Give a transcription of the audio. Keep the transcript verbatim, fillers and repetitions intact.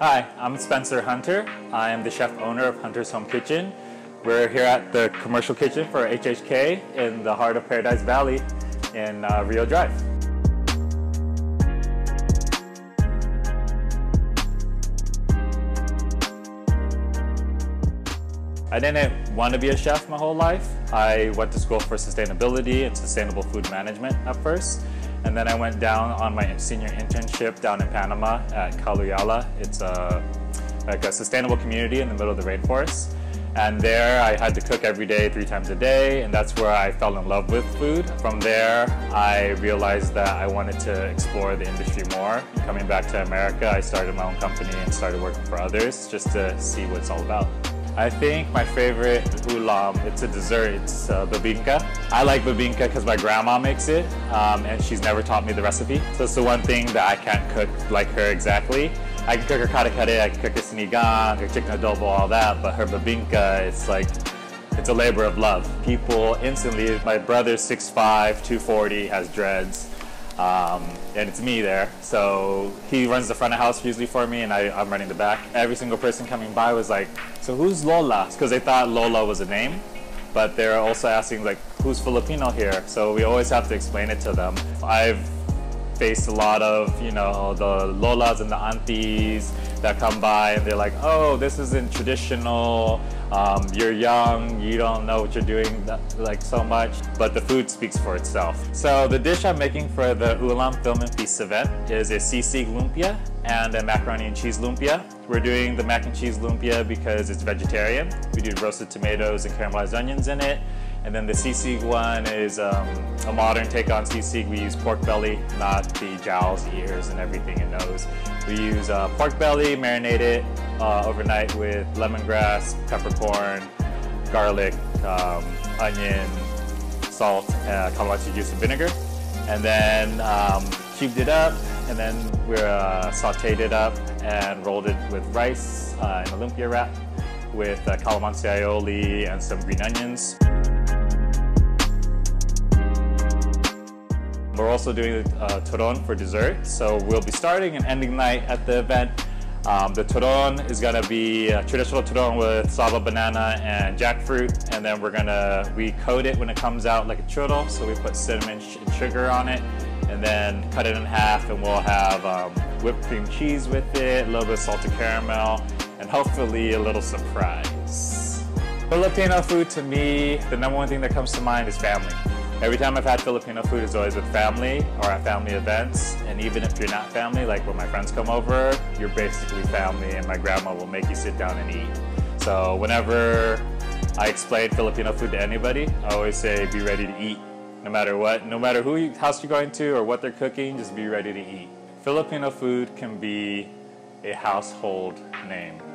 Hi, I'm Spencer Hunter. I am the chef owner of Hunter's Home Kitchen. We're here at the commercial kitchen for H H K in the heart of Paradise Valley in uh, Rio Drive. I didn't want to be a chef my whole life. I went to school for sustainability and sustainable food management at first. And then I went down on my senior internship down in Panama at Caluyala. It's a, like a sustainable community in the middle of the rainforest. And there I had to cook every day, three times a day, and that's where I fell in love with food. From there, I realized that I wanted to explore the industry more. Coming back to America, I started my own company and started working for others just to see what it's all about. I think my favorite Ulam, it's a dessert, it's uh, bibingka. I like bibingka because my grandma makes it, um, and she's never taught me the recipe. So it's the one thing that I can't cook like her exactly. I can cook her kare kare, I can cook her sinigang, her chicken adobo, all that, but her bibingka, it's like, it's a labor of love. People instantly, my brother's six five, two forty, has dreads. Um, and it's me there. So he runs the front of house usually for me, and I, I'm running the back. Every single person coming by was like, so who's Lola? Because they thought Lola was a name, but they're also asking like, who's Filipino here? So we always have to explain it to them. I've faced a lot of, you know, the Lolas and the aunties that come by and they're like, oh, this isn't traditional, um, you're young, you don't know what you're doing that, like so much, but the food speaks for itself. So the dish I'm making for the Ulam Film and Feast event is a sisig lumpia and a macaroni and cheese lumpia. We're doing the mac and cheese lumpia because it's vegetarian. We do roasted tomatoes and caramelized onions in it. And then the sisig one is um, a modern take on sisig. We use pork belly, not the jowls, ears, and everything it knows. We use uh, pork belly, marinate it uh, overnight with lemongrass, peppercorn, garlic, um, onion, salt, uh, calamansi juice, and vinegar. And then um, cubed it up, and then we uh, sauteed it up and rolled it with rice uh, in a lumpia wrap with uh, calamansi aioli and some green onions. We're also doing uh, turon for dessert, so we'll be starting and ending night at the event. Um, the turon is gonna be a traditional turon with saba banana and jackfruit, and then we're gonna, we coat it when it comes out like a churro, so we put cinnamon and sugar on it, and then cut it in half, and we'll have um, whipped cream cheese with it, a little bit of salted caramel, and hopefully a little surprise. Filipino food, to me, the number one thing that comes to mind is family. Every time I've had Filipino food, it's always with family or at family events. And even if you're not family, like when my friends come over, you're basically family, and my grandma will make you sit down and eat. So whenever I explain Filipino food to anybody, I always say, be ready to eat. No matter what, no matter who you, house you're going to or what they're cooking, just be ready to eat. Filipino food can be a household name.